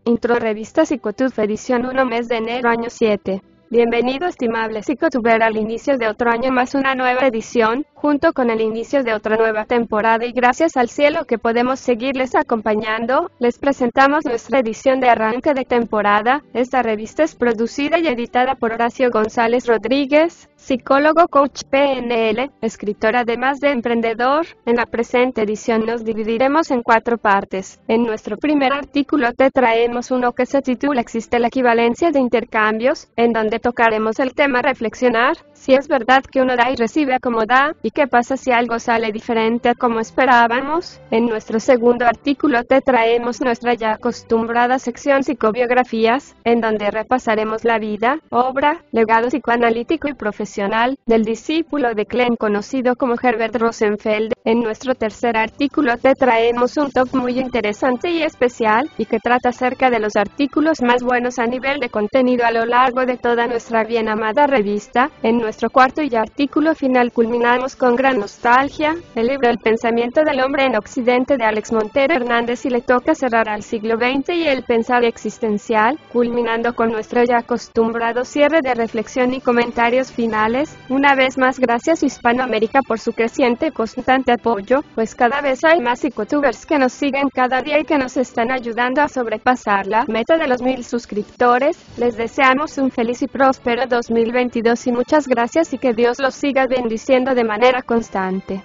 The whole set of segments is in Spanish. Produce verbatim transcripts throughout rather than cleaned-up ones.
Intro Revista Psicotube edición uno mes de enero año siete. Bienvenido estimable psicotuber al inicio de otro año más una nueva edición, junto con el inicio de otra nueva temporada y gracias al cielo que podemos seguirles acompañando, les presentamos nuestra edición de arranque de temporada. Esta revista es producida y editada por Horacio González Rodríguez, psicólogo coach P N L, escritor además de emprendedor. En la presente edición nos dividiremos en cuatro partes. En nuestro primer artículo te traemos uno que se titula ¿Existe la equivalencia de intercambios?, en donde tocaremos el tema reflexionar, si es verdad que uno da y recibe como da, y qué pasa si algo sale diferente a como esperábamos. En nuestro segundo artículo te traemos nuestra ya acostumbrada sección psicobiografías, en donde repasaremos la vida, obra, legado psicoanalítico y profesional del discípulo de Klein conocido como Herbert Rosenfeld. En nuestro tercer artículo te traemos un top muy interesante y especial, y que trata acerca de los artículos más buenos a nivel de contenido a lo largo de toda nuestra bien amada revista. En nuestro cuarto y artículo final culminamos con gran nostalgia, el libro El pensamiento del hombre en Occidente de Alex Montero Hernández y le toca cerrar al siglo veinte y el pensar existencial, culminando con nuestro ya acostumbrado cierre de reflexión y comentarios finales. Una vez más gracias Hispanoamérica por su creciente y constante apoyo, pues cada vez hay más psicotubers que nos siguen cada día y que nos están ayudando a sobrepasar la meta de los mil suscriptores. Les deseamos un feliz y próspero dos mil veintidós y muchas gracias y que Dios los siga bendiciendo de manera constante.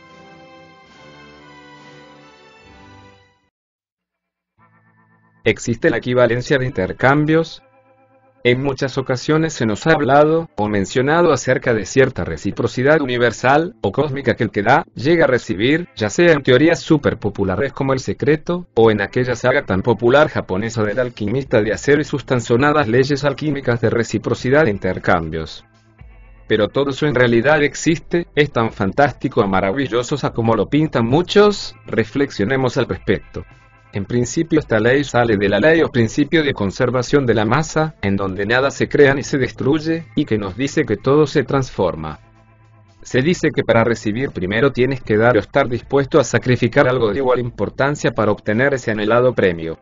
¿Existe la equivalencia de intercambios? En muchas ocasiones se nos ha hablado o mencionado acerca de cierta reciprocidad universal o cósmica que el que da, llega a recibir, ya sea en teorías súper populares como El Secreto, o en aquella saga tan popular japonesa del alquimista de acero y sus tan sonadas leyes alquímicas de reciprocidad e intercambios. Pero todo eso en realidad existe, es tan fantástico o maravilloso a como lo pintan muchos. Reflexionemos al respecto. En principio esta ley sale de la ley o principio de conservación de la masa, en donde nada se crea ni se destruye, y que nos dice que todo se transforma. Se dice que para recibir primero tienes que dar o estar dispuesto a sacrificar algo de igual importancia para obtener ese anhelado premio.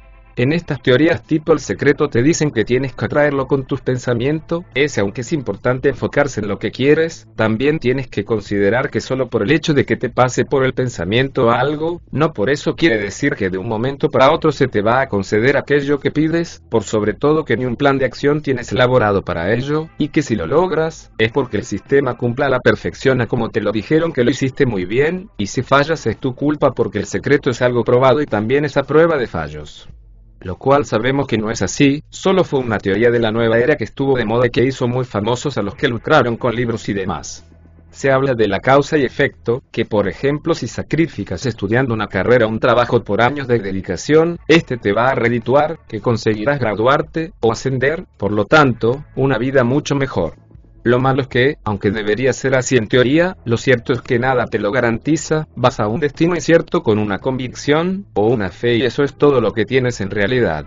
En estas teorías tipo El Secreto te dicen que tienes que atraerlo con tus pensamientos, ese aunque es importante enfocarse en lo que quieres, también tienes que considerar que solo por el hecho de que te pase por el pensamiento algo, no por eso quiere decir que de un momento para otro se te va a conceder aquello que pides, por sobre todo que ni un plan de acción tienes elaborado para ello, y que si lo logras, es porque el sistema cumpla a la perfección a como te lo dijeron que lo hiciste muy bien, y si fallas es tu culpa porque el secreto es algo probado y también es a prueba de fallos. Lo cual sabemos que no es así, solo fue una teoría de la nueva era que estuvo de moda y que hizo muy famosos a los que lucraron con libros y demás. Se habla de la causa y efecto, que por ejemplo si sacrificas estudiando una carrera o un trabajo por años de dedicación, este te va a redituar, que conseguirás graduarte o ascender, por lo tanto, una vida mucho mejor. Lo malo es que, aunque debería ser así en teoría, lo cierto es que nada te lo garantiza, vas a un destino incierto con una convicción, o una fe y eso es todo lo que tienes en realidad.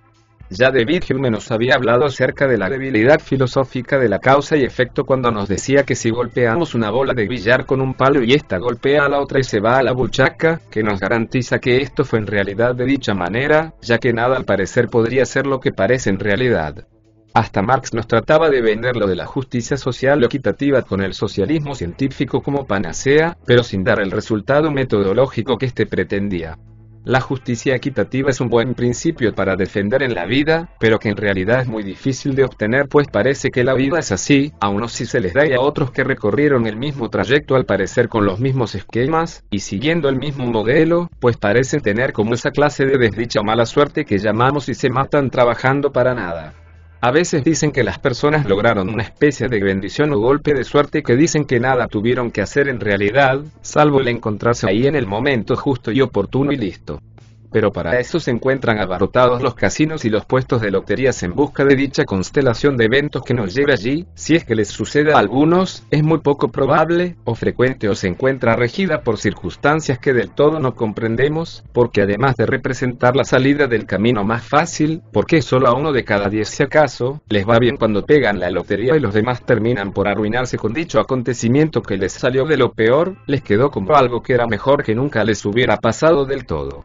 Ya David Hume nos había hablado acerca de la debilidad filosófica de la causa y efecto cuando nos decía que si golpeamos una bola de billar con un palo y esta golpea a la otra y se va a la buchaca, que nos garantiza que esto fue en realidad de dicha manera, ya que nada al parecer podría ser lo que parece en realidad. Hasta Marx nos trataba de vender lo de la justicia social o equitativa con el socialismo científico como panacea, pero sin dar el resultado metodológico que éste pretendía. La justicia equitativa es un buen principio para defender en la vida, pero que en realidad es muy difícil de obtener pues parece que la vida es así, a unos sí se les da y a otros que recorrieron el mismo trayecto al parecer con los mismos esquemas, y siguiendo el mismo modelo, pues parecen tener como esa clase de desdicha o mala suerte que llamamos y se matan trabajando para nada. A veces dicen que las personas lograron una especie de bendición o golpe de suerte que dicen que nada tuvieron que hacer en realidad, salvo el encontrarse ahí en el momento justo y oportuno y listo. Pero para eso se encuentran abarrotados los casinos y los puestos de loterías en busca de dicha constelación de eventos que nos lleve allí. Si es que les sucede a algunos, es muy poco probable, o frecuente o se encuentra regida por circunstancias que del todo no comprendemos, porque además de representar la salida del camino más fácil, porque solo a uno de cada diez si acaso, les va bien cuando pegan la lotería y los demás terminan por arruinarse con dicho acontecimiento que les salió de lo peor, les quedó como algo que era mejor que nunca les hubiera pasado del todo.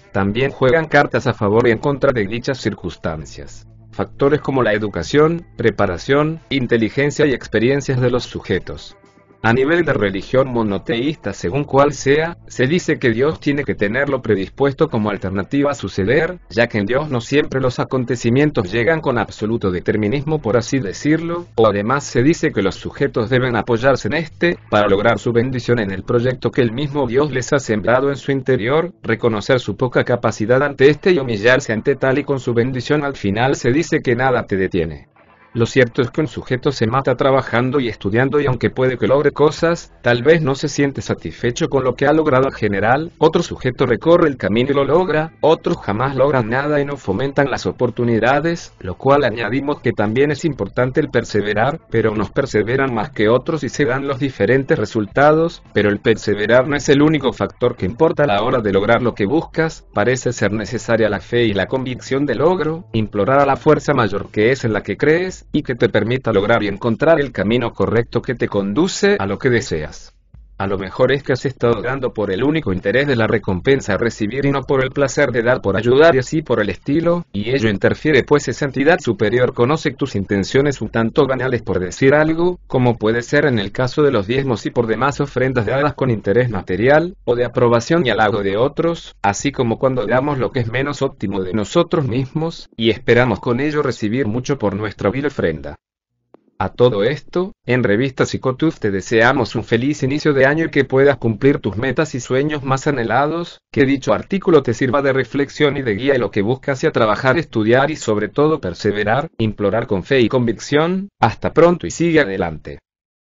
también juegan cartas a favor y en contra de dichas circunstancias. Factores como la educación, preparación, inteligencia y experiencias de los sujetos. A nivel de religión monoteísta, según cual sea, se dice que Dios tiene que tenerlo predispuesto como alternativa a suceder, ya que en Dios no siempre los acontecimientos llegan con absoluto determinismo, por así decirlo, o además se dice que los sujetos deben apoyarse en este, para lograr su bendición en el proyecto que el mismo Dios les ha sembrado en su interior, reconocer su poca capacidad ante este y humillarse ante tal, y con su bendición al final se dice que nada te detiene. Lo cierto es que un sujeto se mata trabajando y estudiando, y aunque puede que logre cosas, tal vez no se siente satisfecho con lo que ha logrado en general. Otro sujeto recorre el camino y lo logra, otros jamás logran nada y no fomentan las oportunidades, lo cual añadimos que también es importante el perseverar, pero unos perseveran más que otros y se dan los diferentes resultados, pero el perseverar no es el único factor que importa a la hora de lograr lo que buscas. Parece ser necesaria la fe y la convicción del logro, implorar a la fuerza mayor que es en la que crees, y que te permita lograr y encontrar el camino correcto que te conduce a lo que deseas. A lo mejor es que has estado dando por el único interés de la recompensa a recibir y no por el placer de dar por ayudar y así por el estilo, y ello interfiere, pues esa entidad superior conoce tus intenciones un tanto banales, por decir algo, como puede ser en el caso de los diezmos y por demás ofrendas dadas con interés material, o de aprobación y halago de otros, así como cuando damos lo que es menos óptimo de nosotros mismos, y esperamos con ello recibir mucho por nuestra vil ofrenda. A todo esto, en Revista Psicotuf te deseamos un feliz inicio de año y que puedas cumplir tus metas y sueños más anhelados, que dicho artículo te sirva de reflexión y de guía en lo que buscas y a trabajar, estudiar y sobre todo perseverar, implorar con fe y convicción. Hasta pronto y sigue adelante.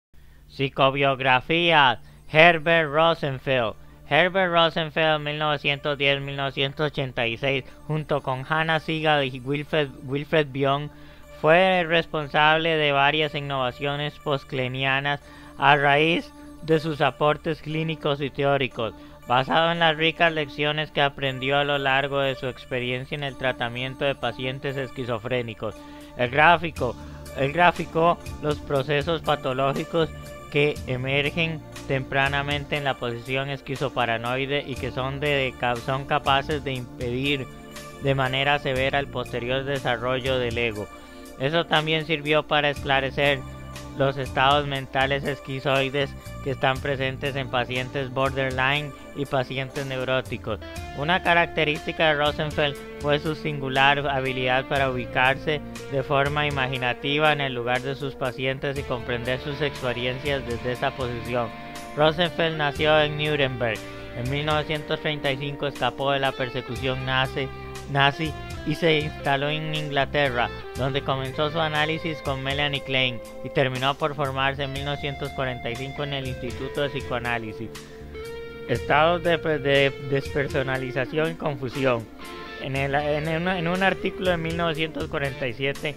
Psicobiografía: Herbert Rosenfeld. Herbert Rosenfeld, mil novecientos diez a mil novecientos ochenta y seis, junto con Hannah Sigal y Wilfred, Wilfred Bion, fue responsable de varias innovaciones postclinianas a raíz de sus aportes clínicos y teóricos, basado en las ricas lecciones que aprendió a lo largo de su experiencia en el tratamiento de pacientes esquizofrénicos. El gráfico, el gráfico los procesos patológicos que emergen tempranamente en la posición esquizoparanoide y que son, de, son capaces de impedir de manera severa el posterior desarrollo del ego. Eso también sirvió para esclarecer los estados mentales esquizoides que están presentes en pacientes borderline y pacientes neuróticos. Una característica de Rosenfeld fue su singular habilidad para ubicarse de forma imaginativa en el lugar de sus pacientes y comprender sus experiencias desde esa posición. Rosenfeld nació en Nuremberg. En mil novecientos treinta y cinco escapó de la persecución nazi, nazi y se instaló en Inglaterra, donde comenzó su análisis con Melanie Klein y terminó por formarse en mil novecientos cuarenta y cinco en el Instituto de Psicoanálisis. Estados de, de despersonalización y confusión. En, el, en, una, en un artículo de mil novecientos cuarenta y siete,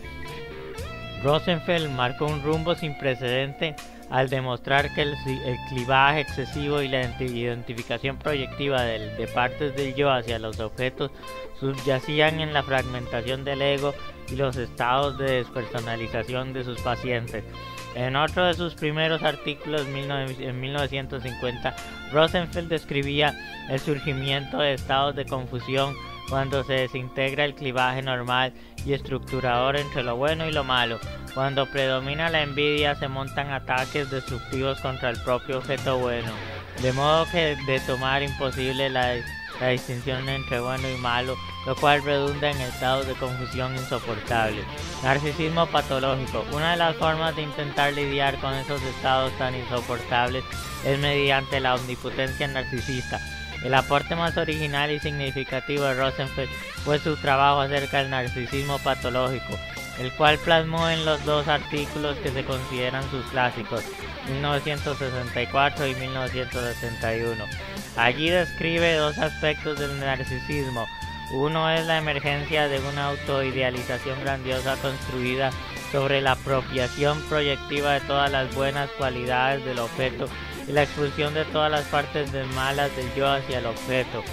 Rosenfeld marcó un rumbo sin precedente al demostrar que el, el clivaje excesivo y la identificación proyectiva de, de partes del yo hacia los objetos subyacían en la fragmentación del ego y los estados de despersonalización de sus pacientes. En otro de sus primeros artículos, en mil novecientos cincuenta, Rosenfeld describía el surgimiento de estados de confusión cuando se desintegra el clivaje normal y estructurador entre lo bueno y lo malo. Cuando predomina la envidia, se montan ataques destructivos contra el propio objeto bueno, de modo que de tomar imposible la, la distinción entre bueno y malo, lo cual redunda en estados de confusión insoportables. Narcisismo patológico. Una de las formas de intentar lidiar con esos estados tan insoportables es mediante la omnipotencia narcisista. El aporte más original y significativo de Rosenfeld fue su trabajo acerca del narcisismo patológico, el cual plasmó en los dos artículos que se consideran sus clásicos, mil novecientos sesenta y cuatro y mil novecientos sesenta y uno. Allí describe dos aspectos del narcisismo. Uno es la emergencia de una autoidealización grandiosa construida sobre la apropiación proyectiva de todas las buenas cualidades del objeto y la expulsión de todas las partes de malas del yo hacia el objeto,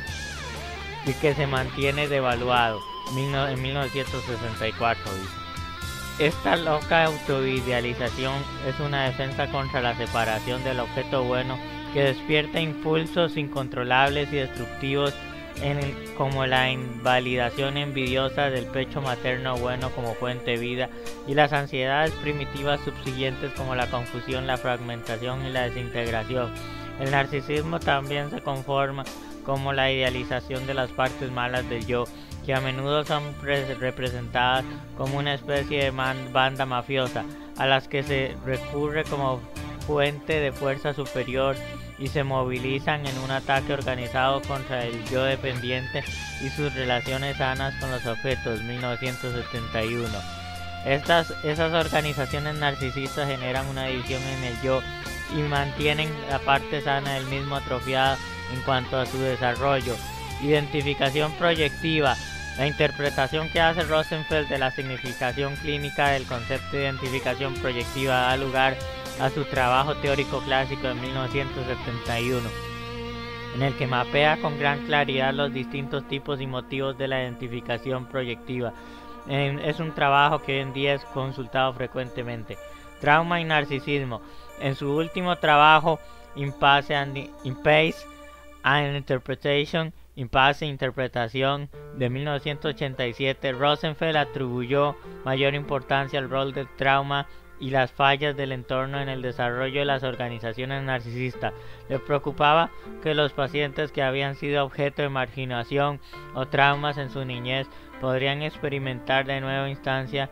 y que se mantiene devaluado. En mil novecientos sesenta y cuatro dice: esta loca autoidealización es una defensa contra la separación del objeto bueno que despierta impulsos incontrolables y destructivos en el, como la invalidación envidiosa del pecho materno bueno como fuente de vida, y las ansiedades primitivas subsiguientes como la confusión, la fragmentación y la desintegración. El narcisismo también se conforma como la idealización de las partes malas del yo, que a menudo son representadas como una especie de man banda mafiosa, a las que se recurre como fuente de fuerza superior y se movilizan en un ataque organizado contra el yo dependiente y sus relaciones sanas con los objetos. mil novecientos setenta y uno. Estas, esas organizaciones narcisistas generan una división en el yo y mantienen la parte sana del mismo atrofiada en cuanto a su desarrollo. Identificación proyectiva. La interpretación que hace Rosenfeld de la significación clínica del concepto de identificación proyectiva da lugar a su trabajo teórico clásico de mil novecientos setenta y uno, en el que mapea con gran claridad los distintos tipos y motivos de la identificación proyectiva. En, es un trabajo que hoy en día es consultado frecuentemente. Trauma y narcisismo. En su último trabajo, Impasse and, Impasse and Interpretation, Impasse e Interpretación, de mil novecientos ochenta y siete, Rosenfeld atribuyó mayor importancia al rol del trauma y las fallas del entorno en el desarrollo de las organizaciones narcisistas. Le preocupaba que los pacientes que habían sido objeto de marginación o traumas en su niñez podrían experimentar de nuevo instancia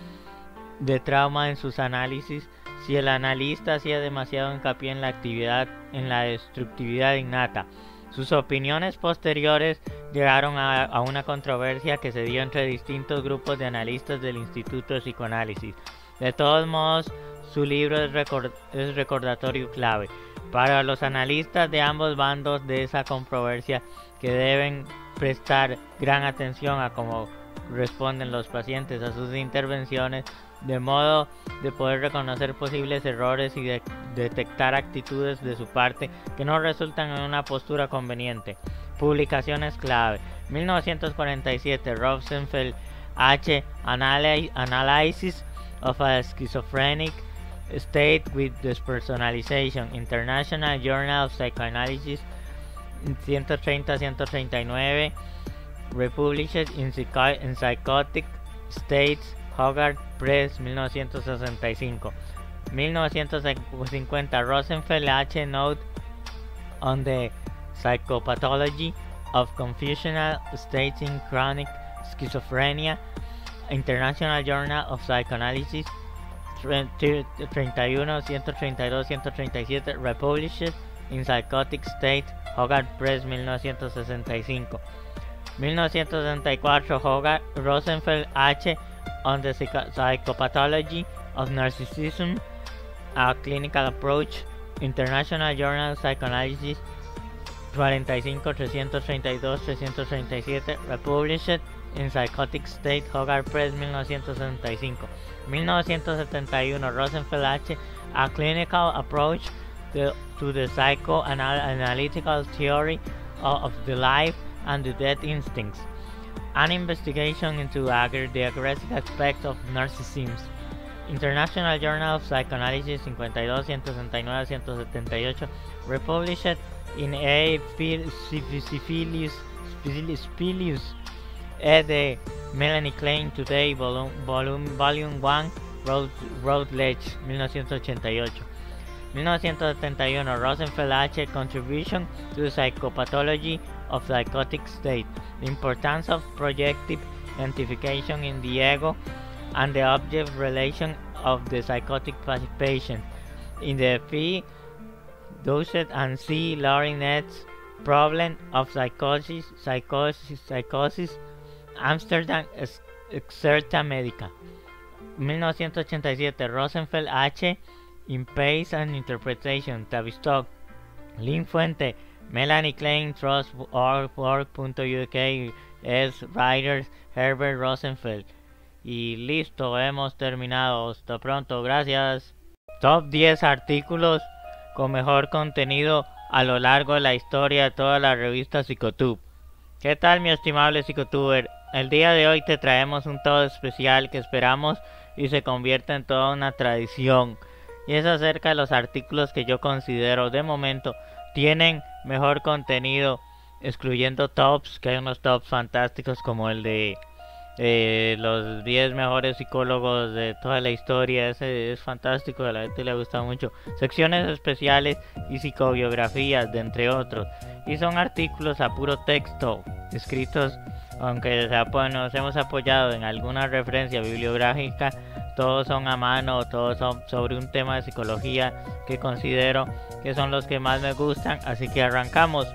de trauma en sus análisis si el analista hacía demasiado hincapié en la actividad, en la destructividad innata. Sus opiniones posteriores llegaron a, a una controversia que se dio entre distintos grupos de analistas del Instituto de Psicoanálisis. De todos modos, su libro es, record, es recordatorio clave para los analistas de ambos bandos de esa controversia, que deben prestar gran atención a cómo responden los pacientes a sus intervenciones, de modo de poder reconocer posibles errores y de detectar actitudes de su parte que no resultan en una postura conveniente. Publicaciones clave. mil novecientos cuarenta y siete, Rosenfeld H. Analysis of a Schizophrenic State with Despersonalization, International Journal of Psychoanalysis, ciento treinta a ciento treinta y nueve, Republished in, Psycho in Psychotic States, Hogarth Press, mil novecientos sesenta y cinco. mil novecientos cincuenta, Rosenfeld H. Note on the Psychopathology of Confusional States in Chronic Schizophrenia, International Journal of Psychoanalysis, treinta y uno, ciento treinta y dos, ciento treinta y siete, Republished in Psychotic State, Hogarth Press, mil novecientos sesenta y cinco. mil novecientos sesenta y cuatro, Hogarth, Rosenfeld H. on the Psychopathology of Narcissism, a Clinical Approach, International Journal of Psychoanalysis, cuarenta y cinco, trescientos treinta y dos, trescientos treinta y siete, Republished in Psychotic State, Hogarth Press, mil novecientos setenta y cinco. mil novecientos setenta y uno, Rosenfeld H. A Clinical Approach to, to the Psychoanalytical Theory of, of the Life and the Death Instincts, an investigation into ag the aggressive aspects of narcissism, International Journal of Psychoanalysis, cincuenta y dos, ciento sesenta y nueve, ciento setenta y ocho, Republished in A. Syphilius Spilius ed. Melanie Klein Today, Volume, volume, volume one, Road, Routledge, mil novecientos ochenta y ocho. mil novecientos setenta y uno, Rosenfeld H. Contribution to the Psychopathology of Psychotic State, the Importance of Projective Identification in the Ego and the Object Relation of the Psychotic Patient, in the P. Dowsett and C. Laurinet's Problem of Psychosis, Psychosis, Psychosis, Amsterdam, Excerpta Medica, mil novecientos ochenta y siete, Rosenfeld H. Impasse and Interpretation, Tavistock, link fuente, Melanie Klein, trust org punto U K, es writers, Herbert Rosenfeld. Y listo, hemos terminado. Hasta pronto, gracias. Top diez artículos con mejor contenido a lo largo de la historia de toda la revista Psicotube. ¿Qué tal, mi estimable psicotuber? El día de hoy te traemos un todo especial que esperamos y se convierta en toda una tradición, y es acerca de los artículos que yo considero de momento tienen mejor contenido excluyendo tops, que hay unos tops fantásticos como el de eh, los diez mejores psicólogos de toda la historia. Ese es fantástico, a la gente le ha gustado mucho. Secciones especiales y psicobiografías, de entre otros. Y son artículos a puro texto, escritos, aunque sea, pues, nos hemos apoyado en alguna referencia bibliográfica, todos son a mano, todos son sobre un tema de psicología que considero que son los que más me gustan, así que arrancamos.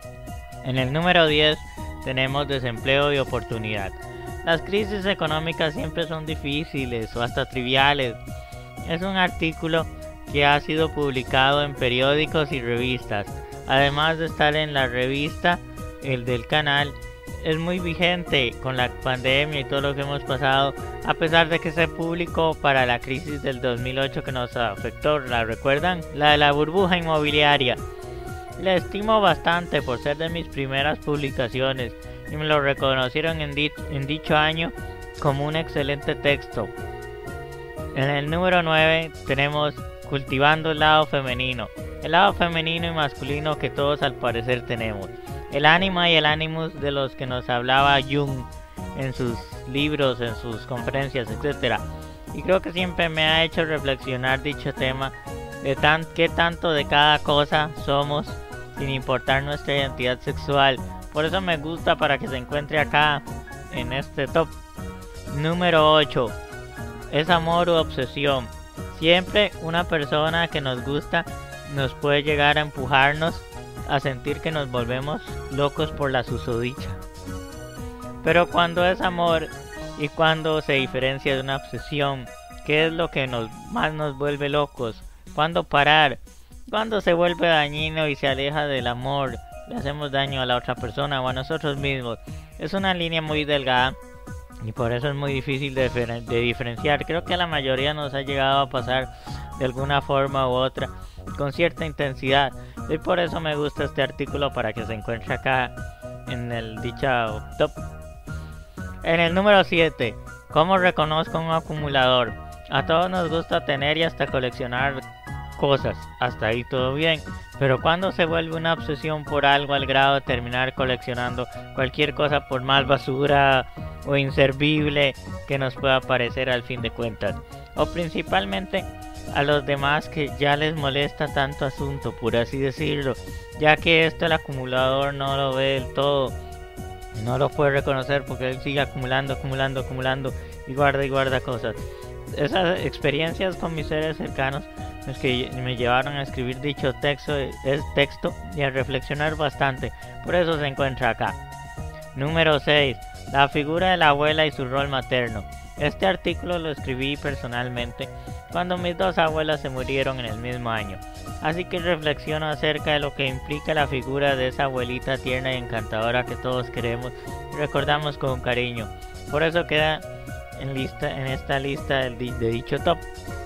En el número diez tenemos desempleo y oportunidad. Las crisis económicas siempre son difíciles o hasta triviales. Es un artículo que ha sido publicado en periódicos y revistas. Además de estar en la revista, el del canal, es muy vigente con la pandemia y todo lo que hemos pasado, a pesar de que se publicó para la crisis del dos mil ocho que nos afectó. ¿La recuerdan? La de la burbuja inmobiliaria. Le estimo bastante por ser de mis primeras publicaciones y me lo reconocieron en, di en dicho año como un excelente texto. En el número nueve tenemos cultivando el lado femenino. El lado femenino y masculino que todos al parecer tenemos. El ánima y el animus de los que nos hablaba Jung en sus libros, en sus conferencias, etcétera. Y creo que siempre me ha hecho reflexionar dicho tema de tan, qué tanto de cada cosa somos sin importar nuestra identidad sexual. Por eso me gusta para que se encuentre acá en este top. Número ocho. Es amor u obsesión. Siempre una persona que nos gusta nos puede llegar a empujarnos a sentir que nos volvemos locos por la susodicha. Pero cuando es amor y cuando se diferencia de una obsesión, ¿qué es lo que nos, más nos vuelve locos? ¿Cuándo parar? Cuando se vuelve dañino y se aleja del amor, le hacemos daño a la otra persona o a nosotros mismos. Es una línea muy delgada y por eso es muy difícil de, de diferenciar. Creo que a la mayoría nos ha llegado a pasar de alguna forma u otra con cierta intensidad, y por eso me gusta este artículo para que se encuentre acá en el dicho top. En el número siete, ¿cómo reconozco un acumulador? A todos nos gusta tener y hasta coleccionar cosas, hasta ahí todo bien, pero cuando se vuelve una obsesión por algo al grado de terminar coleccionando cualquier cosa, por más basura o inservible que nos pueda parecer al fin de cuentas, o principalmente a los demás que ya les molesta tanto asunto, por así decirlo, ya que esto el acumulador no lo ve del todo, no lo puede reconocer porque él sigue acumulando, acumulando, acumulando y guarda y guarda cosas. Esas experiencias con mis seres cercanos es que me llevaron a escribir dicho texto, es texto y a reflexionar bastante, por eso se encuentra acá. Número seis. La figura de la abuela y su rol materno. Este artículo lo escribí personalmente cuando mis dos abuelas se murieron en el mismo año, así que reflexiono acerca de lo que implica la figura de esa abuelita tierna y encantadora que todos queremos y recordamos con cariño. Por eso queda en, lista, en esta lista de, de dicho top.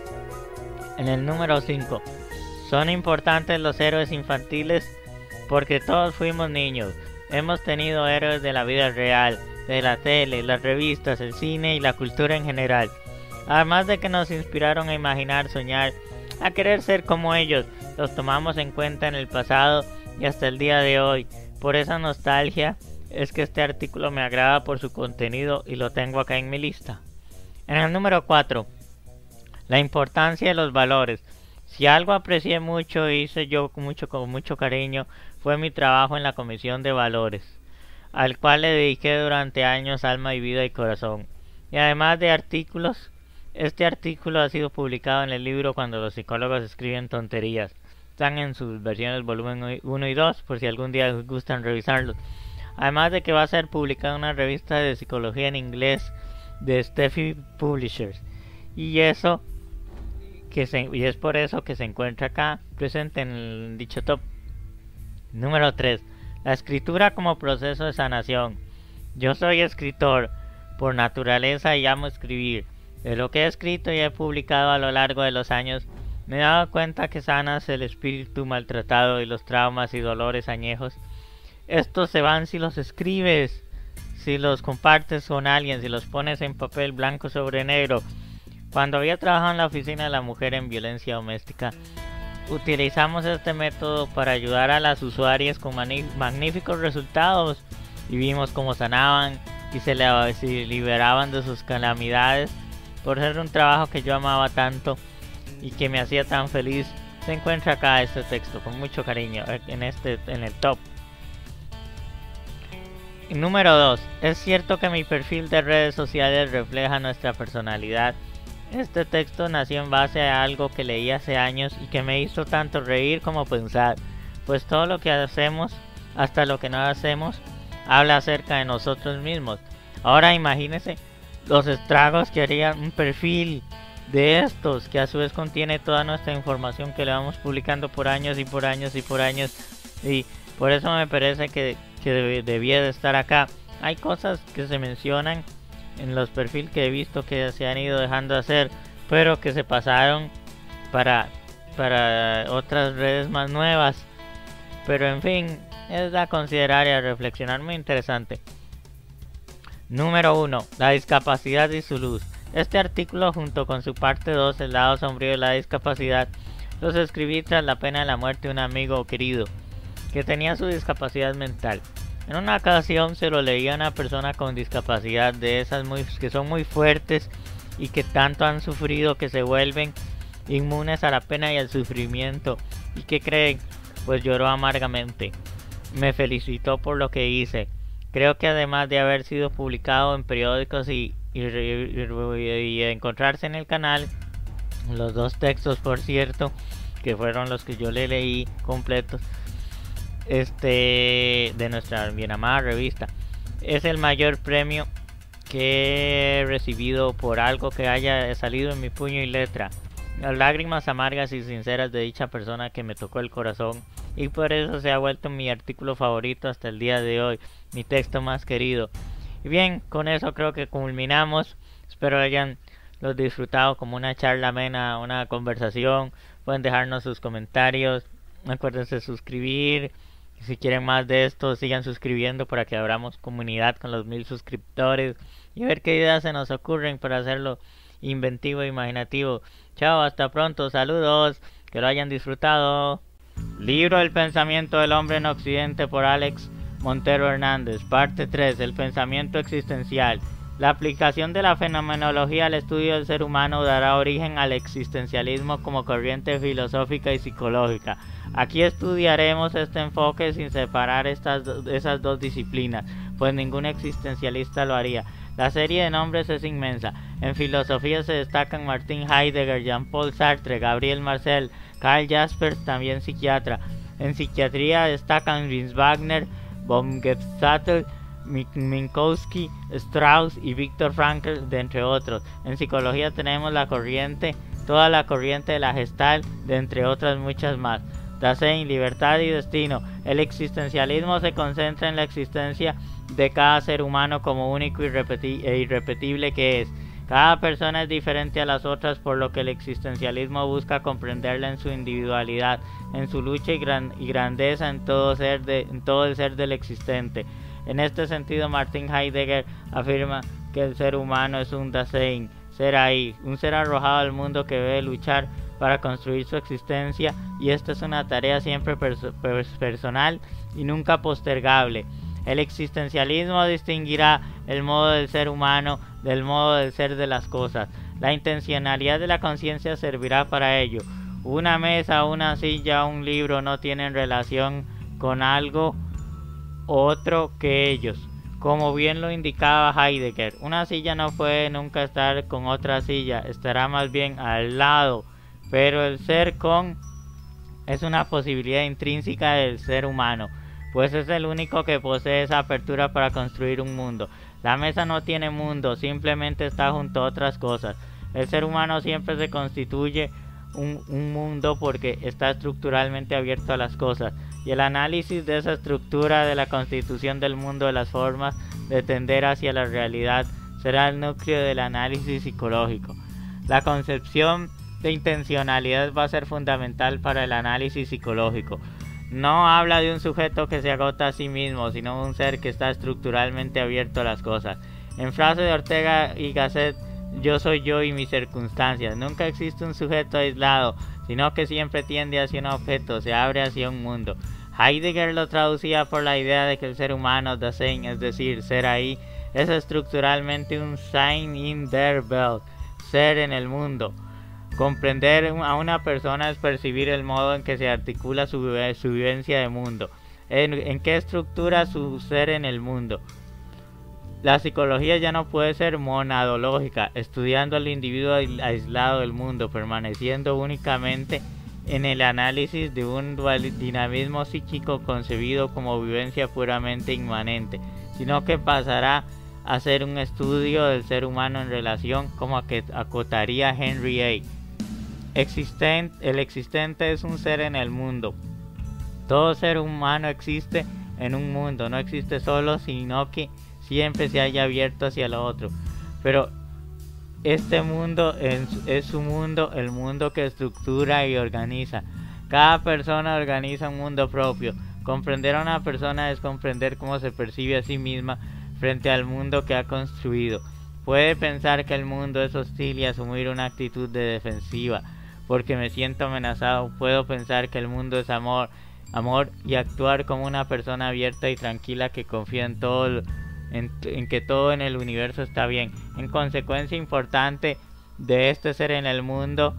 En el número cinco. Son importantes los héroes infantiles porque todos fuimos niños. Hemos tenido héroes de la vida real, de la tele, las revistas, el cine y la cultura en general. Además de que nos inspiraron a imaginar, soñar, a querer ser como ellos, los tomamos en cuenta en el pasado y hasta el día de hoy. Por esa nostalgia es que este artículo me agrada por su contenido y lo tengo acá en mi lista. En el número cuatro. La importancia de los valores. Si algo aprecié mucho y hice yo con mucho, con mucho cariño, fue mi trabajo en la Comisión de Valores, al cual le dediqué durante años alma y vida y corazón. Y además de artículos, este artículo ha sido publicado en el libro Cuando los psicólogos escriben tonterías. Están en sus versiones volumen uno y dos, por si algún día les gustan revisarlos. Además de que va a ser publicado en una revista de psicología en inglés de Steffi Publishers. Y eso que se, y es por eso que se encuentra acá presente en el dicho top. Número tres. La escritura como proceso de sanación. Yo soy escritor por naturaleza y amo escribir. De lo que he escrito y he publicado a lo largo de los años, me he dado cuenta que sanas el espíritu maltratado y los traumas y dolores añejos. Estos se van si los escribes, si los compartes con alguien, si los pones en papel blanco sobre negro. Cuando había trabajado en la oficina de la mujer en violencia doméstica, utilizamos este método para ayudar a las usuarias con magníficos resultados y vimos cómo sanaban y se, le, se liberaban de sus calamidades por ser un trabajo que yo amaba tanto y que me hacía tan feliz. Se encuentra acá este texto con mucho cariño en, este, en el top. Número dos. Es cierto que mi perfil de redes sociales refleja nuestra personalidad. Este texto nació en base a algo que leí hace años y que me hizo tanto reír como pensar, pues todo lo que hacemos, hasta lo que no hacemos, habla acerca de nosotros mismos. Ahora imagínense los estragos que haría un perfil de estos, que a su vez contiene toda nuestra información que le vamos publicando por años y por años y por años, y por eso me parece que, que deb- debía de estar acá. Hay cosas que se mencionan en los perfiles que he visto que se han ido dejando de hacer, pero que se pasaron para, para otras redes más nuevas. Pero en fin, es a considerar y a reflexionar, muy interesante. Número uno. La discapacidad y su luz. Este artículo, junto con su parte dos, el lado sombrío de la discapacidad, los escribí tras la pena de la muerte de un amigo querido que tenía su discapacidad mental. En una ocasión se lo leía a una persona con discapacidad de esas muy, que son muy fuertes y que tanto han sufrido que se vuelven inmunes a la pena y al sufrimiento. ¿Y qué creen? Pues lloró amargamente. Me felicitó por lo que hice. Creo que además de haber sido publicado en periódicos y, y, y, y encontrarse en el canal, los dos textos, por cierto, que fueron los que yo le leí completos, este de nuestra bien amada revista, es el mayor premio que he recibido por algo que haya salido en mi puño y letra. Las lágrimas amargas y sinceras de dicha persona que me tocó el corazón, y por eso se ha vuelto mi artículo favorito hasta el día de hoy, mi texto más querido. Y bien, con eso creo que culminamos. Espero hayan los disfrutado como una charla amena, una conversación. Pueden dejarnos sus comentarios, acuérdense de suscribir. Si quieren más de esto, sigan suscribiendo para que abramos comunidad con los mil suscriptores y ver qué ideas se nos ocurren para hacerlo inventivo e imaginativo. Chao, hasta pronto, saludos, que lo hayan disfrutado. Libro El pensamiento del hombre en Occidente por Alex Montero Hernández, parte tres, el pensamiento existencial. La aplicación de la fenomenología al estudio del ser humano dará origen al existencialismo como corriente filosófica y psicológica. Aquí estudiaremos este enfoque sin separar estas, esas dos disciplinas, pues ningún existencialista lo haría. La serie de nombres es inmensa. En filosofía se destacan Martin Heidegger, Jean-Paul Sartre, Gabriel Marcel, Karl Jaspers, también psiquiatra. En psiquiatría destacan Vince Wagner, Baumgartner, Minkowski, Strauss y Viktor Frankl, de entre otros. En psicología tenemos la corriente, toda la corriente de la Gestalt, de entre otras muchas más. Dasein, libertad y destino. El existencialismo se concentra en la existencia de cada ser humano como único y irrepeti- e irrepetible que es. Cada persona es diferente a las otras, por lo que el existencialismo busca comprenderla en su individualidad, en su lucha y, gran- y grandeza en todo, ser de- en todo el ser del existente. En este sentido, Martin Heidegger afirma que el ser humano es un Dasein, ser ahí, un ser arrojado al mundo que debe luchar para construir su existencia, y esta es una tarea siempre perso- pers- personal y nunca postergable. El existencialismo distinguirá el modo del ser humano del modo del ser de las cosas. La intencionalidad de la conciencia servirá para ello. Una mesa, una silla, un libro no tienen relación con algo otro que ellos. Como bien lo indicaba Heidegger, una silla no puede nunca estar con otra silla, estará más bien al lado, pero el ser con es una posibilidad intrínseca del ser humano, pues es el único que posee esa apertura para construir un mundo. La mesa no tiene mundo, simplemente está junto a otras cosas. El ser humano siempre se constituye un, un mundo porque está estructuralmente abierto a las cosas, y el análisis de esa estructura de la constitución del mundo, de las formas de tender hacia la realidad, será el núcleo del análisis psicológico. La concepción de intencionalidad va a ser fundamental para el análisis psicológico. No habla de un sujeto que se agota a sí mismo, sino de un ser que está estructuralmente abierto a las cosas. En frase de Ortega y Gasset, yo soy yo y mis circunstancias. Nunca existe un sujeto aislado, sino que siempre tiende hacia un objeto, se abre hacia un mundo. Heidegger lo traducía por la idea de que el ser humano, Dasein, es decir, ser ahí, es estructuralmente un Sein in der Welt, ser en el mundo. Comprender a una persona es percibir el modo en que se articula su, vive, su vivencia de mundo, en, en qué estructura su ser en el mundo. La psicología ya no puede ser monadológica, estudiando al individuo aislado del mundo, permaneciendo únicamente en el análisis de un dinamismo psíquico concebido como vivencia puramente inmanente, sino que pasará a ser un estudio del ser humano en relación, como que acotaría Henry A. Existen, el existente es un ser en el mundo. Todo ser humano existe en un mundo, no existe solo, sino que siempre se haya abierto hacia lo otro. Pero este mundo es, es su mundo, el mundo que estructura y organiza. Cada persona organiza un mundo propio. Comprender a una persona es comprender cómo se percibe a sí misma frente al mundo que ha construido. Puede pensar que el mundo es hostil y asumir una actitud de defensiva. Porque me siento amenazado, puedo pensar que el mundo es amor, amor y actuar como una persona abierta y tranquila que confía en todo, en, en que todo en el universo está bien. En consecuencia importante de este ser en el mundo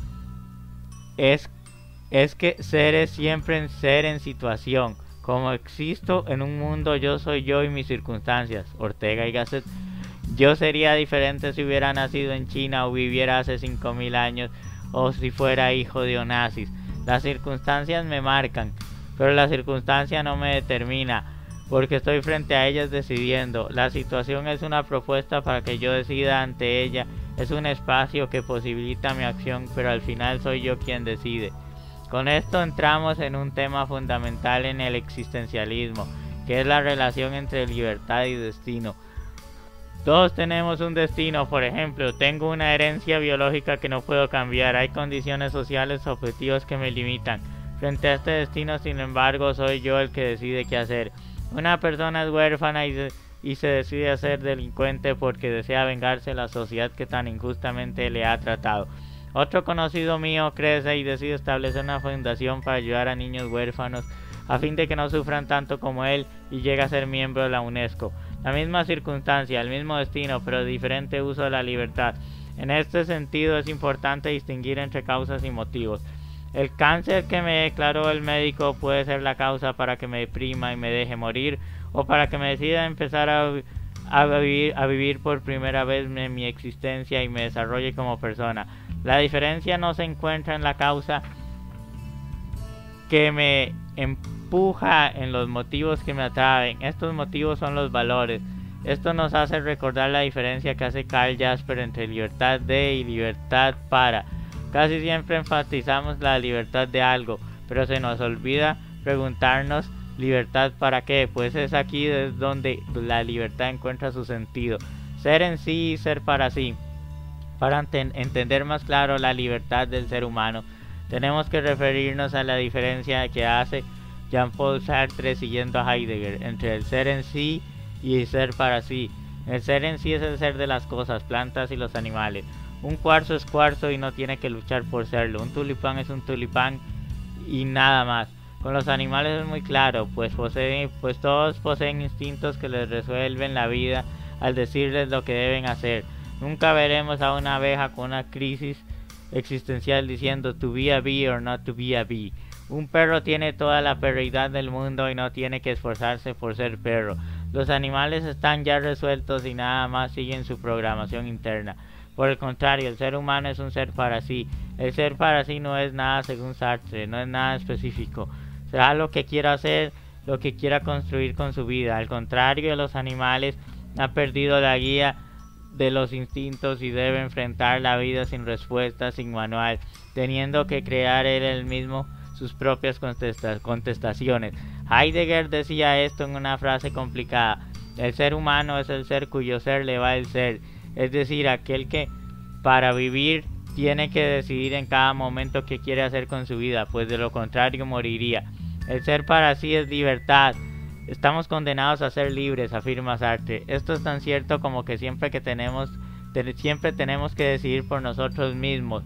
es, es que ser es siempre en ser en situación. Como existo en un mundo, yo soy yo y mis circunstancias. Ortega y Gasset. Yo sería diferente si hubiera nacido en China o viviera hace cinco mil años, o si fuera hijo de Onassis. Las circunstancias me marcan, pero la circunstancia no me determina, porque estoy frente a ellas decidiendo. La situación es una propuesta para que yo decida ante ella, es un espacio que posibilita mi acción, pero al final soy yo quien decide. Con esto entramos en un tema fundamental en el existencialismo, que es la relación entre libertad y destino. Todos tenemos un destino, por ejemplo, tengo una herencia biológica que no puedo cambiar, hay condiciones sociales o objetivos que me limitan. Frente a este destino, sin embargo, soy yo el que decide qué hacer. Una persona es huérfana y se, y se decide a ser delincuente porque desea vengarse de la sociedad que tan injustamente le ha tratado. Otro conocido mío crece y decide establecer una fundación para ayudar a niños huérfanos a fin de que no sufran tanto como él y llega a ser miembro de la UNESCO. La misma circunstancia, el mismo destino, pero diferente uso de la libertad. En este sentido es importante distinguir entre causas y motivos. El cáncer que me declaró el médico puede ser la causa para que me deprima y me deje morir, o para que me decida empezar a, a, vivir, a vivir por primera vez en mi existencia y me desarrolle como persona. La diferencia no se encuentra en la causa que me empuja, en los motivos que me atraen. Estos motivos son los valores. Esto nos hace recordar la diferencia que hace Karl Jasper entre libertad de y libertad para. Casi siempre enfatizamos la libertad de algo, pero se nos olvida preguntarnos libertad para qué, pues es aquí es donde la libertad encuentra su sentido. Ser en sí y ser para sí. Para enten- entender más claro la libertad del ser humano, tenemos que referirnos a la diferencia que hace Jean-Paul Sartre siguiendo a Heidegger entre el ser en sí y el ser para sí. El ser en sí es el ser de las cosas, plantas y los animales. Un cuarzo es cuarzo y no tiene que luchar por serlo. Un tulipán es un tulipán y nada más. Con los animales es muy claro, pues, poseen, pues todos poseen instintos que les resuelven la vida al decirles lo que deben hacer. Nunca veremos a una abeja con una crisis existencial diciendo to be a bee or not to be a bee. Un perro tiene toda la perreidad del mundo y no tiene que esforzarse por ser perro. Los animales están ya resueltos y nada más siguen su programación interna. Por el contrario, el ser humano es un ser para sí. El ser para sí no es nada según Sartre, no es nada específico. Será lo que quiera hacer, lo que quiera construir con su vida. Al contrario de los animales, ha perdido la guía de los instintos y debe enfrentar la vida sin respuesta, sin manual, teniendo que crear él el mismo sus propias contesta- contestaciones. Heidegger decía esto en una frase complicada: el ser humano es el ser cuyo ser le va el ser, es decir, aquel que para vivir tiene que decidir en cada momento qué quiere hacer con su vida, pues de lo contrario moriría. El ser para sí es libertad. Estamos condenados a ser libres, afirma Sartre. Esto es tan cierto como que siempre que tenemos, te, siempre tenemos que decidir por nosotros mismos,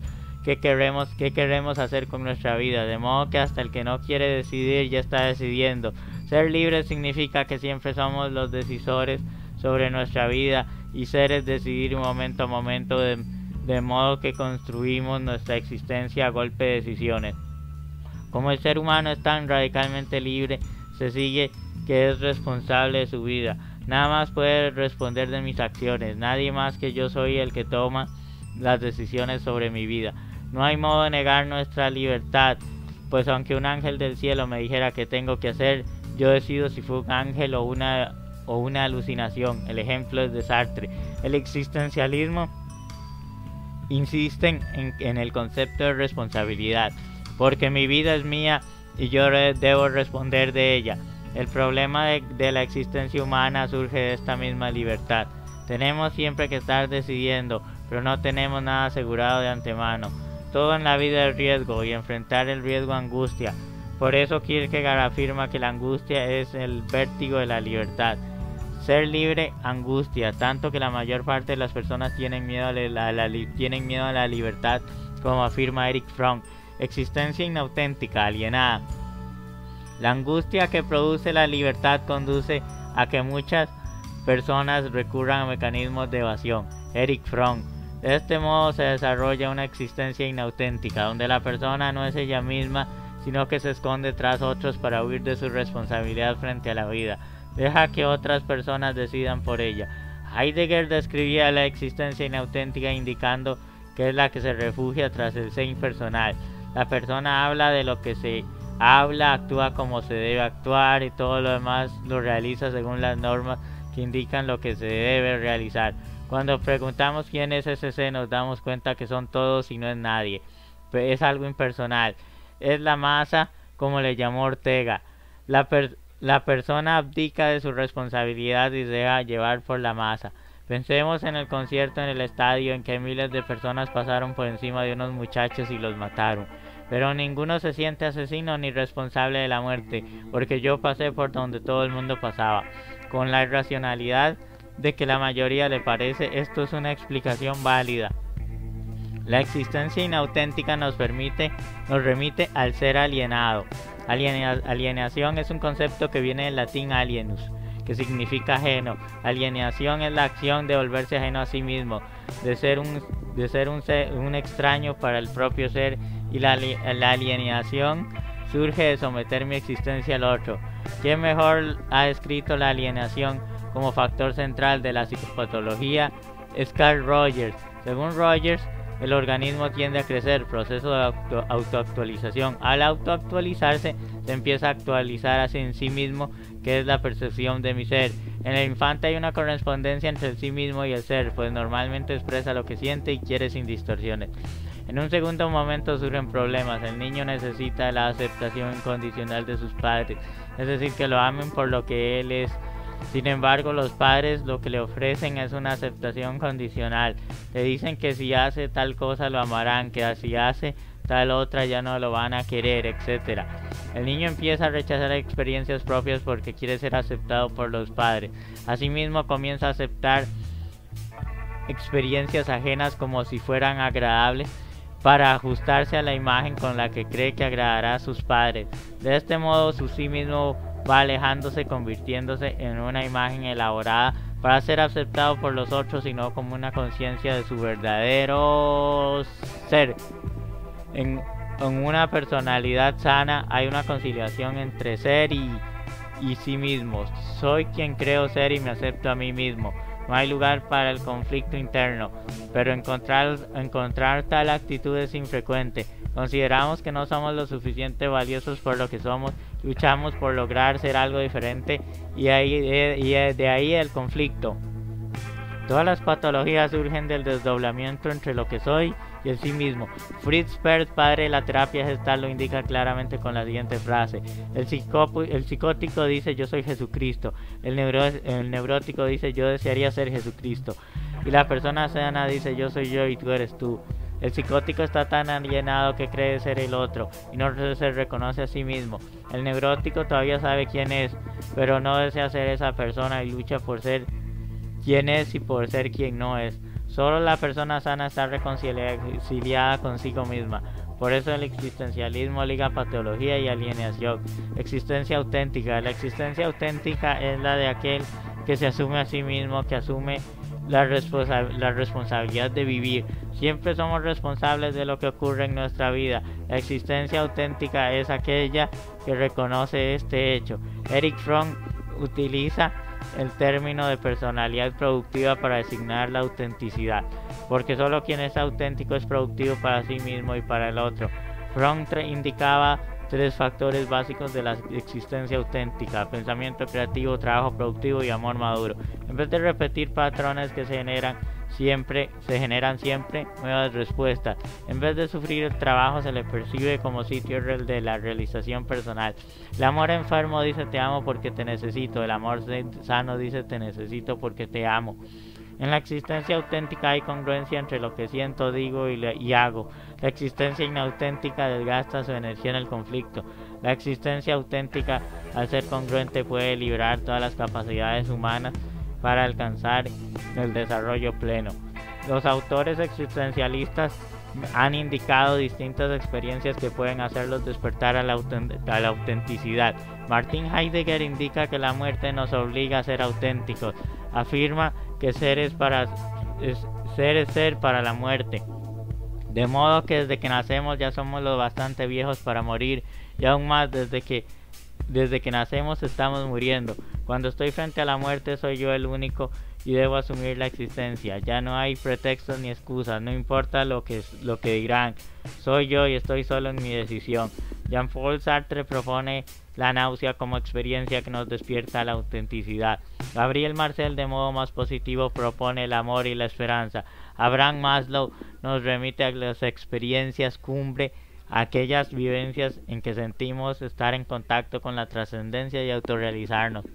qué queremos, qué queremos hacer con nuestra vida, de modo que hasta el que no quiere decidir ya está decidiendo. Ser libre significa que siempre somos los decisores sobre nuestra vida y ser es decidir momento a momento, de, de modo que construimos nuestra existencia a golpe de decisiones. Como el ser humano es tan radicalmente libre, se sigue que es responsable de su vida. Nada más puede responder de mis acciones, nadie más que yo soy el que toma las decisiones sobre mi vida. No hay modo de negar nuestra libertad, pues aunque un ángel del cielo me dijera qué tengo que hacer, yo decido si fue un ángel o una, o una alucinación. El ejemplo es de Sartre. El existencialismo insiste en, en el concepto de responsabilidad, porque mi vida es mía y yo re, debo responder de ella. El problema de, de la existencia humana surge de esta misma libertad. Tenemos siempre que estar decidiendo, pero no tenemos nada asegurado de antemano. Todo en la vida es riesgo, y enfrentar el riesgo angustia. Por eso Kierkegaard afirma que la angustia es el vértigo de la libertad. Ser libre angustia, tanto que la mayor parte de las personas tienen miedo a la, la, la, tienen miedo a la libertad, como afirma Erich Fromm. Existencia inauténtica, alienada. La angustia que produce la libertad conduce a que muchas personas recurran a mecanismos de evasión. Erich Fromm. De este modo se desarrolla una existencia inauténtica, donde la persona no es ella misma, sino que se esconde tras otros para huir de su responsabilidad frente a la vida. Deja que otras personas decidan por ella. Heidegger describía la existencia inauténtica indicando que es la que se refugia tras el ser impersonal. La persona habla de lo que se habla, actúa como se debe actuar y todo lo demás lo realiza según las normas que indican lo que se debe realizar. Cuando preguntamos quién es ese ser, nos damos cuenta que son todos y no es nadie. Es algo impersonal. Es la masa, como le llamó Ortega. La, per la persona abdica de su responsabilidad y se deja llevar por la masa. Pensemos en el concierto en el estadio en que miles de personas pasaron por encima de unos muchachos y los mataron. Pero ninguno se siente asesino ni responsable de la muerte, porque yo pasé por donde todo el mundo pasaba. Con la irracionalidad de que la mayoría le parece, esto es una explicación válida. La existencia inauténtica nos permite, nos remite al ser alienado. Aliena, alienación es un concepto que viene del latín alienus, que significa ajeno. Alienación es la acción de volverse ajeno a sí mismo, de ser un, de ser un, ser, un extraño para el propio ser, y la, la alienación surge de someter mi existencia al otro. ¿Quién mejor ha descrito la alienación como factor central de la psicopatología? Es Carl Rogers. Según Rogers, el organismo tiende a crecer, proceso de auto autoactualización. Al autoactualizarse, se empieza a actualizar así en sí mismo, que es la percepción de mi ser. En el infante hay una correspondencia entre el sí mismo y el ser, pues normalmente expresa lo que siente y quiere sin distorsiones. En un segundo momento surgen problemas. El niño necesita la aceptación incondicional de sus padres, es decir, que lo amen por lo que él es. Sin embargo, los padres lo que le ofrecen es una aceptación condicional. Le dicen que si hace tal cosa lo amarán, que si hace tal otra ya no lo van a querer, etcétera. El niño empieza a rechazar experiencias propias porque quiere ser aceptado por los padres. Asimismo, comienza a aceptar experiencias ajenas como si fueran agradables, para ajustarse a la imagen con la que cree que agradará a sus padres. De este modo, su sí mismo va alejándose, convirtiéndose en una imagen elaborada para ser aceptado por los otros y no como una conciencia de su verdadero ser. En, en una personalidad sana hay una conciliación entre ser y, y sí mismo. Soy quien creo ser y me acepto a mí mismo. No hay lugar para el conflicto interno, pero encontrar, encontrar tal actitud es infrecuente. Consideramos que no somos lo suficiente valiosos por lo que somos, luchamos por lograr ser algo diferente y, ahí, y de ahí el conflicto. Todas las patologías surgen del desdoblamiento entre lo que soy y el sí mismo. Fritz Perls, padre de la terapia gestal, lo indica claramente con la siguiente frase: el, el psicótico dice yo soy Jesucristo, el, neuro el neurótico dice yo desearía ser Jesucristo, y la persona sana dice yo soy yo y tú eres tú. El psicótico está tan alienado que cree ser el otro y no se reconoce a sí mismo. El neurótico todavía sabe quién es, pero no desea ser esa persona y lucha por ser quien es y por ser quien no es. Solo la persona sana está reconciliada consigo misma. Por eso el existencialismo liga patología y alienación. Existencia auténtica. La existencia auténtica es la de aquel que se asume a sí mismo, que asume la, responsa la responsabilidad de vivir. Siempre somos responsables de lo que ocurre en nuestra vida. La existencia auténtica es aquella que reconoce este hecho. Erich Fromm utiliza el término de personalidad productiva para designar la autenticidad, porque solo quien es auténtico es productivo para sí mismo y para el otro. Fromm indicaba tres factores básicos de la existencia auténtica: pensamiento creativo, trabajo productivo y amor maduro. En vez de repetir patrones que se generan siempre, se generan siempre nuevas respuestas. En vez de sufrir el trabajo, se le percibe como sitio de la realización personal. El amor enfermo dice te amo porque te necesito. El amor sano dice te necesito porque te amo. En la existencia auténtica hay congruencia entre lo que siento, digo y, le, y hago. La existencia inauténtica desgasta su energía en el conflicto. La existencia auténtica, al ser congruente, puede liberar todas las capacidades humanas para alcanzar el desarrollo pleno. Los autores existencialistas han indicado distintas experiencias que pueden hacerlos despertar a la, a la autenticidad. Martin Heidegger indica que la muerte nos obliga a ser auténticos. Afirma que ser es, para, es, ser es ser para la muerte. De modo que desde que nacemos ya somos lo bastante viejos para morir, y aún más desde que Desde que nacemos estamos muriendo. Cuando estoy frente a la muerte soy yo el único y debo asumir la existencia. Ya no hay pretextos ni excusas, no importa lo que, lo que dirán. Soy yo y estoy solo en mi decisión. Jean-Paul Sartre propone la náusea como experiencia que nos despierta la autenticidad. Gabriel Marcel, de modo más positivo, propone el amor y la esperanza. Abraham Maslow nos remite a las experiencias cumbre, aquellas vivencias en que sentimos estar en contacto con la trascendencia y autorrealizarnos.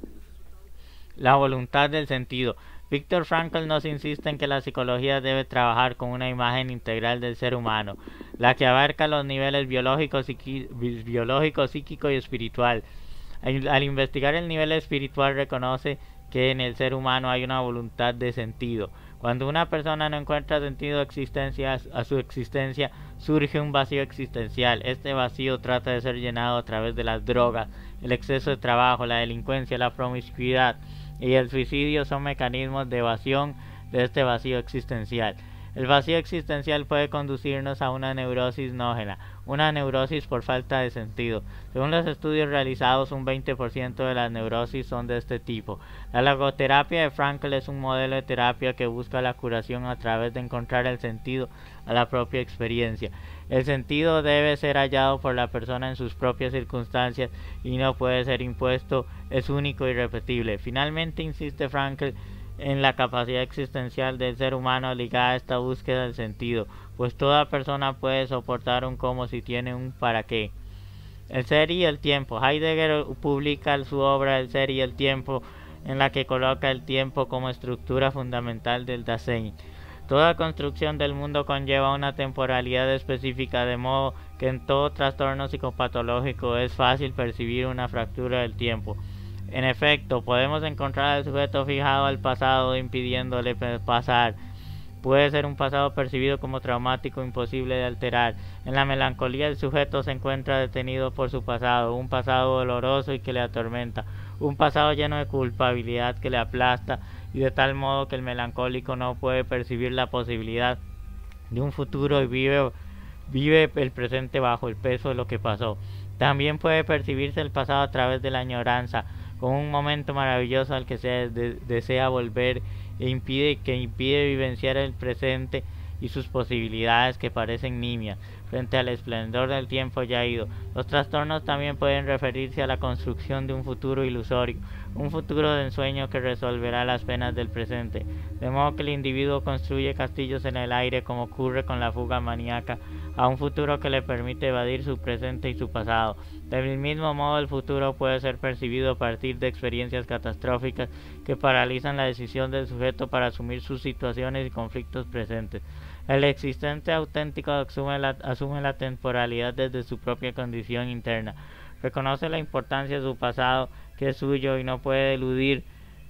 La voluntad del sentido. Viktor Frankl nos insiste en que la psicología debe trabajar con una imagen integral del ser humano, la que abarca los niveles biológico, psiqui, biológico psíquico y espiritual. Al, al investigar el nivel espiritual reconoce que en el ser humano hay una voluntad de sentido. Cuando una persona no encuentra sentido a, existencia, a su existencia, surge un vacío existencial. Este vacío trata de ser llenado a través de las drogas, el exceso de trabajo, la delincuencia, la promiscuidad y el suicidio son mecanismos de evasión de este vacío existencial. El vacío existencial puede conducirnos a una neurosis nógena, una neurosis por falta de sentido. Según los estudios realizados, un veinte por ciento de las neurosis son de este tipo. La logoterapia de Frankl es un modelo de terapia que busca la curación a través de encontrar el sentido a la propia experiencia. El sentido debe ser hallado por la persona en sus propias circunstancias y no puede ser impuesto, es único y irrepetible. Finalmente, insiste Frankl en la capacidad existencial del ser humano ligada a esta búsqueda del sentido, pues toda persona puede soportar un cómo si tiene un para qué. El ser y el tiempo. Heidegger publica su obra El ser y el tiempo, en la que coloca el tiempo como estructura fundamental del Dasein. Toda construcción del mundo conlleva una temporalidad específica, de modo que en todo trastorno psicopatológico es fácil percibir una fractura del tiempo. En efecto, podemos encontrar al sujeto fijado al pasado, impidiéndole pasar. Puede ser un pasado percibido como traumático, imposible de alterar. En la melancolía, el sujeto se encuentra detenido por su pasado, un pasado doloroso y que le atormenta, un pasado lleno de culpabilidad que le aplasta, y de tal modo que el melancólico no puede percibir la posibilidad de un futuro y vive, vive el presente bajo el peso de lo que pasó. También puede percibirse el pasado a través de la añoranza, como un momento maravilloso al que se de desea volver e impide que impide vivenciar el presente y sus posibilidades que parecen nimias frente al esplendor del tiempo ya ido. Los trastornos también pueden referirse a la construcción de un futuro ilusorio, un futuro de ensueño que resolverá las penas del presente, de modo que el individuo construye castillos en el aire, como ocurre con la fuga maníaca, a un futuro que le permite evadir su presente y su pasado. Del mismo modo, el futuro puede ser percibido a partir de experiencias catastróficas que paralizan la decisión del sujeto para asumir sus situaciones y conflictos presentes. El existente auténtico asume la, asume la temporalidad desde su propia condición interna, reconoce la importancia de su pasado, que es suyo, y no puede eludir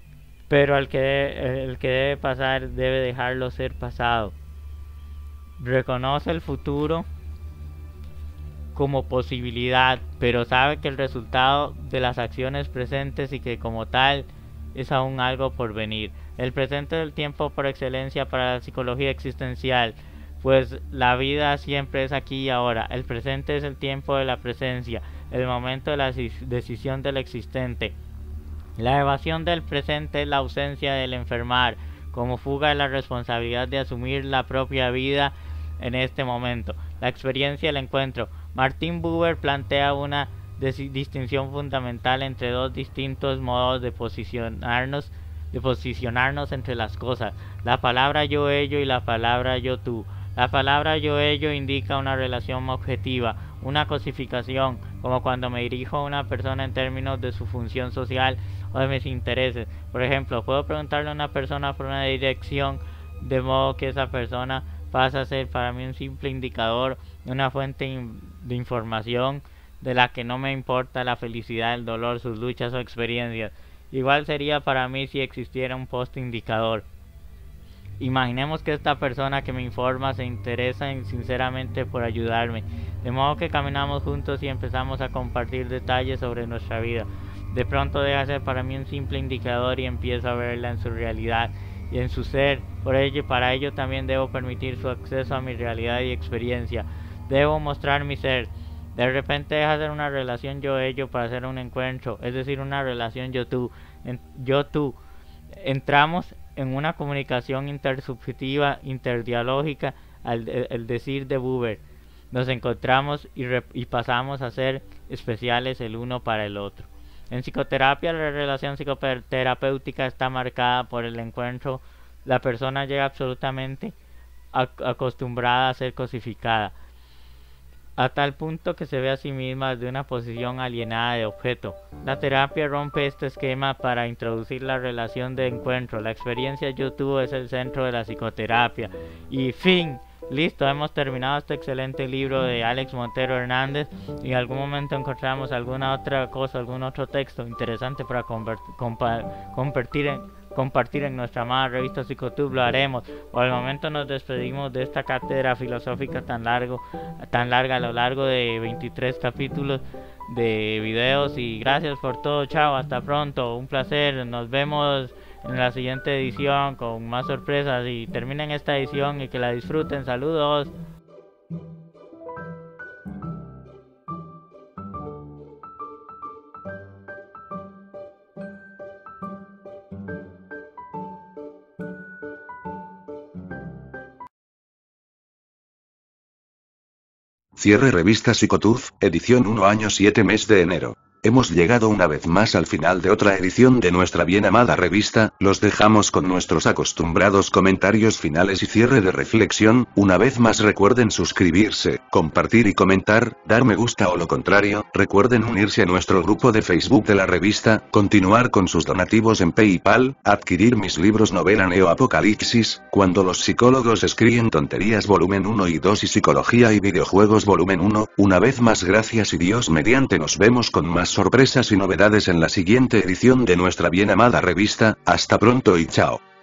pero el que, el que debe pasar debe dejarlo ser pasado. Reconoce el futuro como posibilidad, pero sabe que el resultado de las acciones presentes y que como tal es aún algo por venir. El presente es el tiempo por excelencia para la psicología existencial, pues la vida siempre es aquí y ahora. El presente es el tiempo de la presencia, el momento de la decisión del existente. La evasión del presente es la ausencia del enfermar, como fuga de la responsabilidad de asumir la propia vida en este momento. La experiencia del encuentro. Martin Buber plantea una distinción fundamental entre dos distintos modos de posicionarnos, de posicionarnos entre las cosas: la palabra yo ello y la palabra yo tú. La palabra yo ello indica una relación objetiva, una cosificación, como cuando me dirijo a una persona en términos de su función social o de mis intereses. Por ejemplo, puedo preguntarle a una persona por una dirección, de modo que esa persona pasa a ser para mí un simple indicador, una fuente de información de la que no me importa la felicidad, el dolor, sus luchas o experiencias. Igual sería para mí si existiera un post indicador. Imaginemos que esta persona que me informa se interesa en, sinceramente por ayudarme, de modo que caminamos juntos y empezamos a compartir detalles sobre nuestra vida. De pronto deja de ser para mí un simple indicador y empiezo a verla en su realidad y en su ser. Por ello, para ello también debo permitir su acceso a mi realidad y experiencia. Debo mostrar mi ser. De repente deja de ser una relación yo-ello para hacer un encuentro, es decir, una relación yo-tú. En, yo-tú. Entramos en una comunicación intersubjetiva, interdialógica, al de, el decir de Buber. Nos encontramos y, re, y pasamos a ser especiales el uno para el otro. En psicoterapia, la relación psicoterapéutica está marcada por el encuentro. La persona llega absolutamente acostumbrada a ser cosificada, a tal punto que se ve a sí misma desde una posición alienada de objeto. La terapia rompe este esquema para introducir la relación de encuentro. La experiencia yo tuve es el centro de la psicoterapia. Y fin. Listo, hemos terminado este excelente libro de Alex Montero Hernández, y en algún momento encontramos alguna otra cosa, algún otro texto interesante para compartir en, compartir en nuestra amada revista Psicotube, lo haremos. Por el momento nos despedimos de esta cátedra filosófica tan largo, tan larga a lo largo de veintitrés capítulos de videos, y gracias por todo. Chao, hasta pronto, un placer, nos vemos en la siguiente edición con más sorpresas, y terminen esta edición y que la disfruten. Saludos. Cierre revista Psicotube, edición uno año siete mes de enero. Hemos llegado una vez más al final de otra edición de nuestra bien amada revista. Los dejamos con nuestros acostumbrados comentarios finales y cierre de reflexión. Una vez más recuerden suscribirse, compartir y comentar, dar me gusta o lo contrario. Recuerden unirse a nuestro grupo de Facebook de la revista, continuar con sus donativos en PayPal, adquirir mis libros novela Neo Apocalipsis, Cuando los psicólogos escriben tonterías volumen uno y dos y Psicología y videojuegos volumen uno. Una vez más gracias y Dios mediante nos vemos con más sorpresas y novedades en la siguiente edición de nuestra bien amada revista. Hasta pronto y chao.